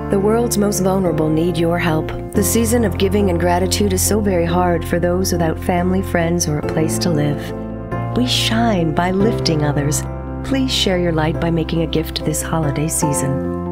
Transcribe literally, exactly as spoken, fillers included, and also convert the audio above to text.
The world's most vulnerable need your help. The season of giving and gratitude is so very hard for those without family, friends, or a place to live. We shine by lifting others. Please share your light by making a gift this holiday season.